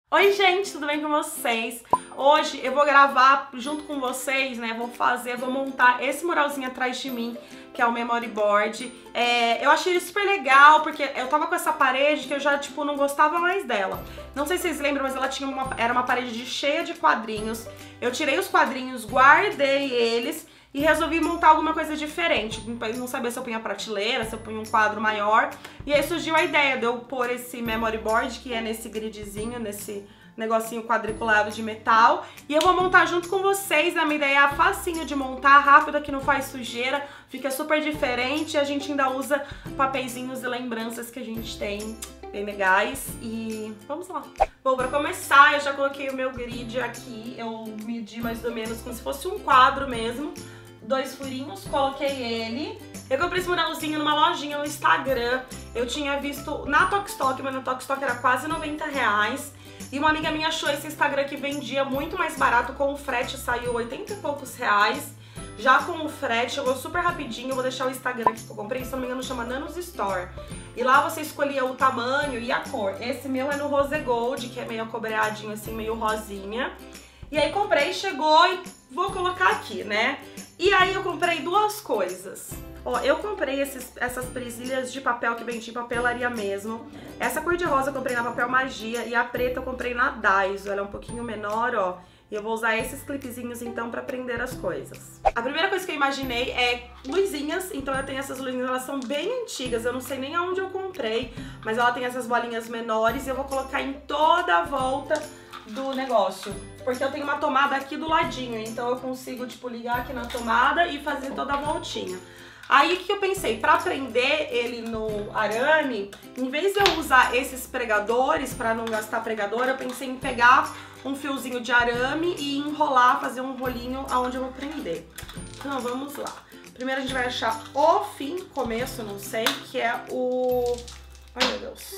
Oi gente, tudo bem com vocês? Hoje eu vou gravar junto com vocês, né? Vou montar esse muralzinho atrás de mim, que é o memory board. Eu achei ele super legal, porque eu tava com essa parede que eu já, tipo, não gostava mais dela. Não sei se vocês lembram, mas ela tinha era uma parede cheia de quadrinhos. Eu tirei os quadrinhos, guardei eles e resolvi montar alguma coisa diferente. Não sabia se eu punha prateleira, se eu punha um quadro maior. E aí surgiu a ideia de eu pôr esse memory board, que é nesse gridzinho, nesse negocinho quadriculado de metal. E eu vou montar junto com vocês. A minha ideia é facinho de montar, rápida, que não faz sujeira, fica super diferente. E a gente ainda usa papeizinhos e lembranças que a gente tem, bem legais. E vamos lá. Bom, pra começar, eu já coloquei o meu grid aqui. Eu medi mais ou menos como se fosse um quadro mesmo. 2 furinhos, coloquei ele. Eu comprei esse muralzinho numa lojinha no Instagram. Eu tinha visto na Tokstok, mas na Tokstok era quase R$90. E uma amiga minha achou esse Instagram que vendia muito mais barato, com o frete saiu 80 e poucos reais. Já com o frete, chegou super rapidinho. Eu vou deixar o Instagram aqui que eu comprei, se não me engano chama Nanos Store. E lá você escolhia o tamanho e a cor. Esse meu é no Rose Gold, que é meio acobreadinho assim, meio rosinha. E aí comprei, chegou e vou colocar aqui, né? E aí eu comprei duas coisas. Ó, eu comprei essas presilhas de papel que vem de papelaria mesmo. Essa cor de rosa eu comprei na Papel Magia e a preta eu comprei na Daiso. Ela é um pouquinho menor, ó. E eu vou usar esses clipezinhos então pra prender as coisas. A primeira coisa que eu imaginei é luzinhas. Então eu tenho essas luzinhas, elas são bem antigas. Eu não sei nem aonde eu comprei, mas ela tem essas bolinhas menores e eu vou colocar em toda a volta do negócio, porque eu tenho uma tomada aqui do ladinho, então eu consigo, tipo, ligar aqui na tomada e fazer toda a voltinha. Aí o que eu pensei? Pra prender ele no arame, em vez de eu usar esses pregadores, pra não gastar pregador, eu pensei em pegar um fiozinho de arame e enrolar, fazer um rolinho aonde eu vou prender. Então vamos lá. Primeiro a gente vai achar o fim, começo, não sei, que é o... Ai meu Deus...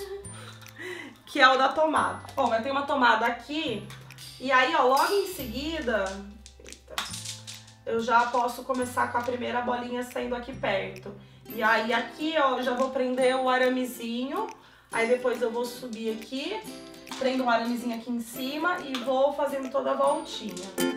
que é o da tomada. Bom, eu tenho uma tomada aqui, e aí, ó, logo em seguida, eita, eu já posso começar com a primeira bolinha saindo aqui perto. E aí aqui, ó, eu já vou prender o aramezinho, aí depois eu vou subir aqui, prendo o aramezinho aqui em cima e vou fazendo toda a voltinha.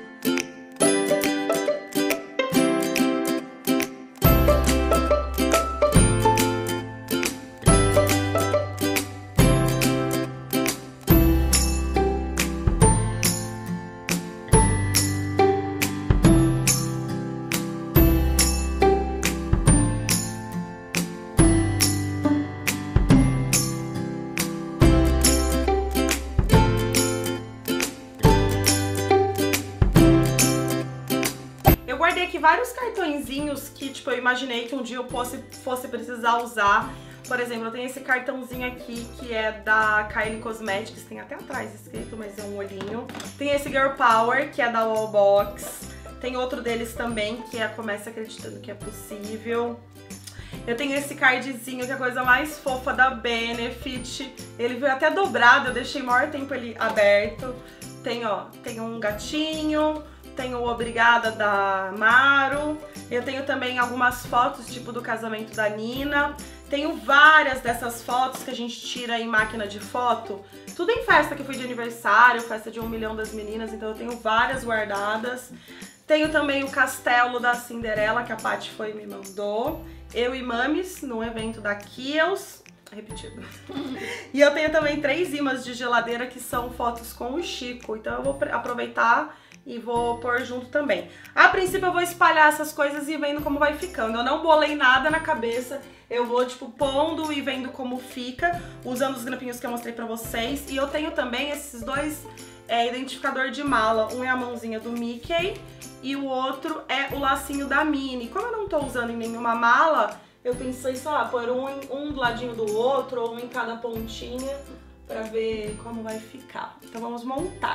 Guardei aqui vários cartõezinhos que, tipo, eu imaginei que um dia eu fosse precisar usar. Por exemplo, eu tenho esse cartãozinho aqui que é da Kylie Cosmetics, tem até atrás escrito, mas é um olhinho. Tem esse Girl Power, que é da Wallbox. Tem outro deles também, que é Comece Acreditando que é Possível. Eu tenho esse cardzinho, que é a coisa mais fofa da Benefit. Ele veio até dobrado, eu deixei o maior tempo ele aberto. Tem, ó, tem um gatinho... Tenho o Obrigada da Maru. Eu tenho também algumas fotos, tipo do casamento da Nina. Tenho várias dessas fotos que a gente tira em máquina de foto. Tudo em festa que eu fui de aniversário, festa de 1 milhão das meninas, então eu tenho várias guardadas. Tenho também o castelo da Cinderela, que a Paty foi e me mandou. Eu e Mames, num evento da Kiehl's. Repetido. E eu tenho também 3 imãs de geladeira que são fotos com o Chico. Então eu vou aproveitar e vou pôr junto também. A princípio eu vou espalhar essas coisas e vendo como vai ficando. Eu não bolei nada na cabeça, eu vou, tipo, pondo e vendo como fica, usando os grampinhos que eu mostrei pra vocês. E eu tenho também esses dois identificador de mala. Um é a mãozinha do Mickey e o outro é o lacinho da Minnie. Como eu não tô usando em nenhuma mala, eu pensei, sei lá, pôr um do ladinho do outro ou um em cada pontinha pra ver como vai ficar. Então vamos montar.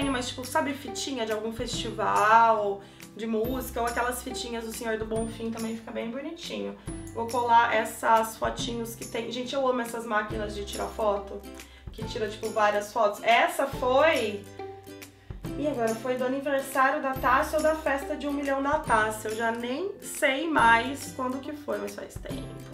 tenho, mas tipo, sabe fitinha de algum festival de música ou aquelas fitinhas do Senhor do Bonfim também fica bem bonitinho. Vou colar essas fotinhos que tem. Gente, eu amo essas máquinas de tirar foto, que tira tipo várias fotos. Essa foi... E agora, foi do aniversário da Tássia ou da festa de 1 milhão da Tássia? Eu já nem sei mais quando que foi, mas faz tempo.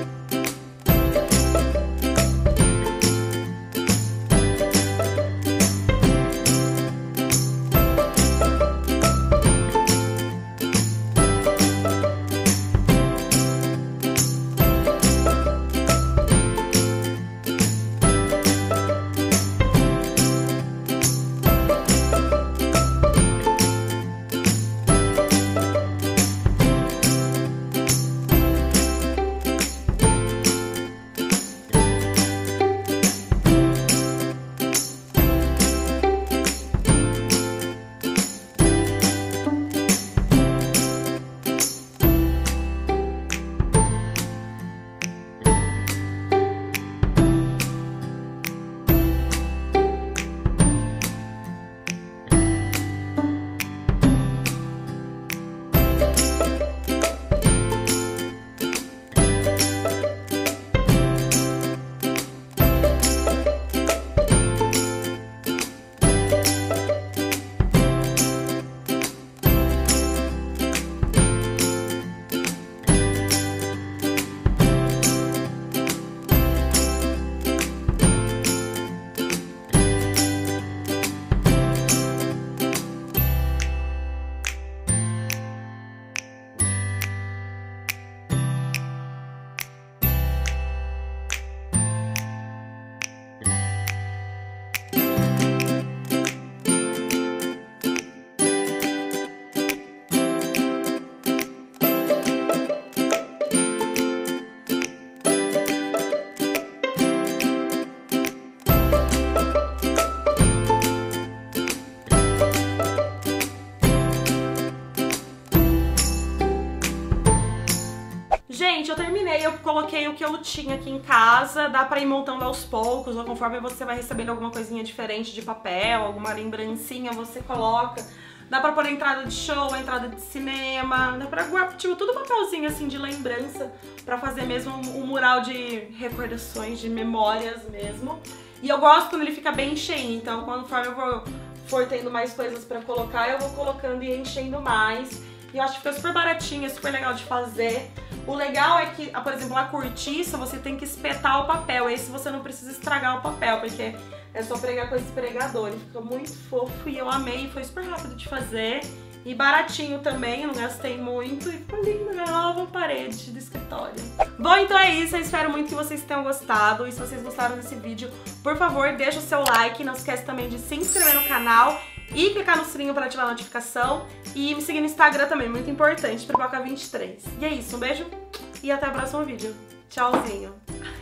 Gente, eu terminei, eu coloquei o que eu tinha aqui em casa, dá pra ir montando aos poucos, ou conforme você vai recebendo alguma coisinha diferente de papel, alguma lembrancinha, você coloca. Dá pra pôr a entrada de show, a entrada de cinema, dá pra guardar, tipo, tudo papelzinho assim de lembrança, pra fazer mesmo um mural de recordações, de memórias mesmo. E eu gosto quando ele fica bem cheinho, então conforme eu for tendo mais coisas pra colocar, eu vou colocando e enchendo mais. E eu acho que fica super baratinho, é super legal de fazer. O legal é que, por exemplo, a cortiça você tem que espetar o papel. Esse você não precisa estragar o papel, porque é só pregar com esse pregador. Ele fica muito fofo e eu amei, foi super rápido de fazer. E baratinho também, eu não gastei muito. E ficou lindo, minha nova parede do escritório. Bom, então é isso, eu espero muito que vocês tenham gostado. E se vocês gostaram desse vídeo, por favor, deixa o seu like. Não esquece também de se inscrever no canal e clicar no sininho para ativar a notificação. E me seguir no Instagram também, muito importante, Pipoca23. E é isso, um beijo e até o próximo vídeo. Tchauzinho!